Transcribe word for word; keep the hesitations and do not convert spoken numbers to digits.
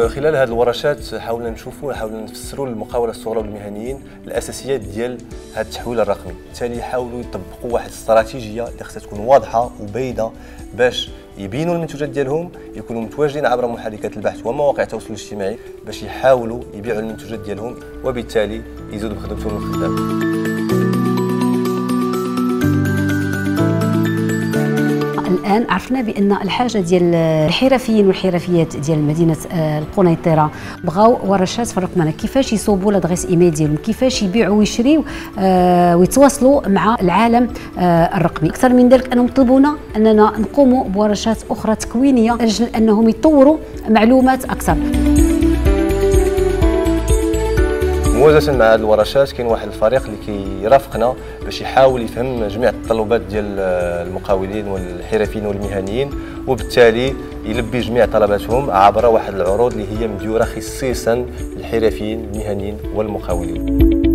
خلال هذه الورشات حاولنا نشوفوا حاولنا نفسروا للمقاولة الصغرى والمهنيين الاساسيات ديال هذا التحويل الرقمي. بالتالي حاولوا يطبقوا واحد الاستراتيجيه اللي خصها تكون واضحه وباينه باش يبينوا المنتوجات ديالهم، يكونوا متواجدين عبر محركات البحث ومواقع التواصل الاجتماعي باش يحاولوا يبيعوا المنتوجات ديالهم وبالتالي يزيدوا بخدمتهم الخدام. الآن عرفنا بأن الحاجة ديال الحرفيين والحرفيات ديال مدينة القنيطرة بغاو ورشات في الرقمنة، كيفاش يصوبوا لادغيس ايميل ديالهم، كيفاش يبيعوا ويشريوا ويتواصلوا مع العالم الرقمي. أكثر من ذلك أنهم طلبونا أننا نقوموا بورشات أخرى تكوينية لأجل أنهم يطوروا معلومات أكثر. موازاة مع هذه الورشات كاين واحد الفريق اللي كيرافقنا باش يحاول يفهم جميع التطلبات ديال المقاولين والحرفيين والمهنيين، وبالتالي يلبي جميع طلباتهم عبر واحد العروض اللي هي مديوره خصيصا للحرفيين المهنيين والمقاولين.